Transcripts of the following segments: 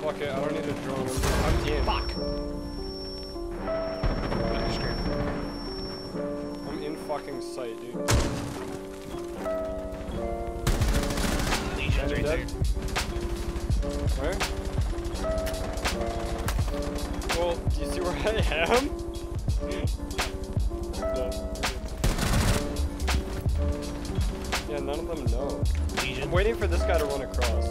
fuck it, I don't need a drone. I'm in. Fuck! I'm in fucking sight, dude. Legion's right there. Where? Well, do you see where I am? No. Yeah, none of them know. Legion. I'm waiting for this guy to run across.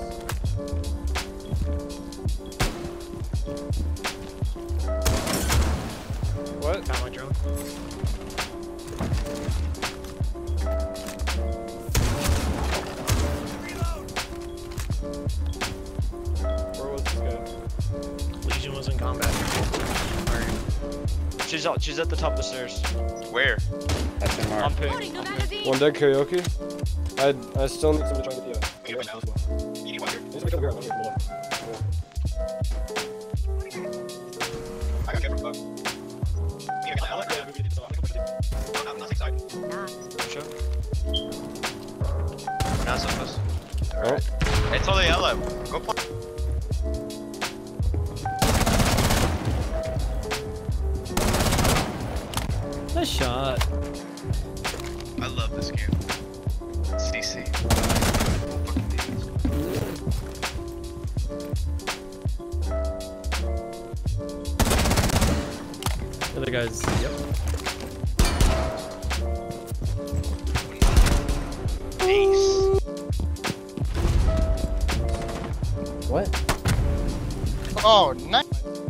What? Found my drone. Where was this guy? Legion was in combat. She's at the top of the stairs. Where? That's in On mark. ping. One dead karaoke. I still need somebody to try and get the Sure. We're not supposed. Alright. It's all the yellow. Go play. Nice shot. I love this game. CC. The other guys, yep. Ace. What? Oh, nice.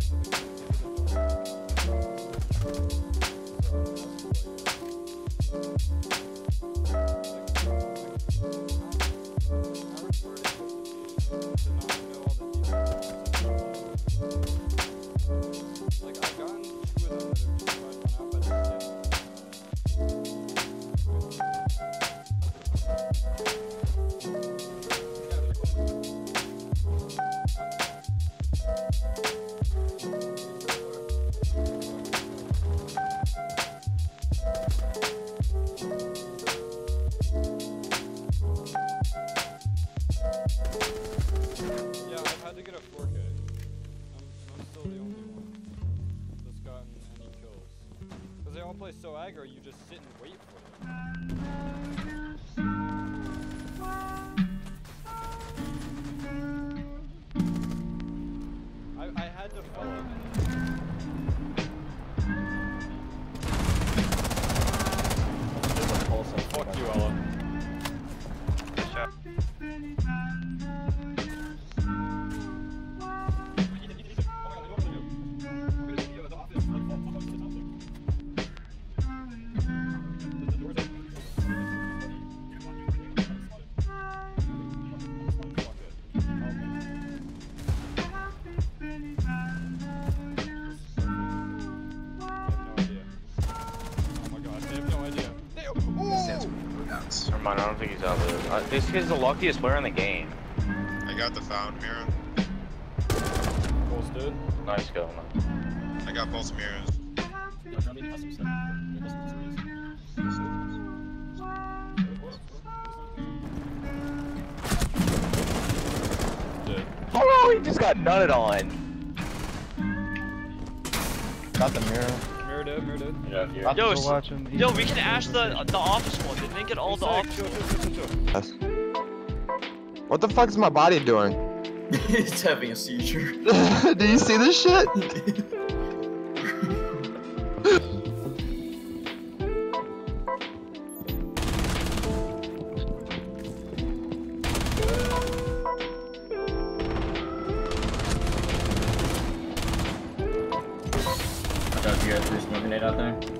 Yeah, I've had to get a 4K. I'm still the only one that's gotten any kills. Because they all play so aggro, you just sit and wait for them. I had to follow them. Fuck you, Ella. Good shot. Never mind, I don't think he's out there. This kid's the luckiest player in the game. I got the found mirror. Both dead. Nice go, man. I got both mirrors. Dead. Oh, he just got nutted on. Got the mirror. Mirror dead, mirror dead. Yeah, Yo, go watch him. Yo, we can ask the office one. They didn't get all the office ones. What the fuck is my body doing? It's having a seizure. Do you see this shit? I thought you guys were smoking it out there.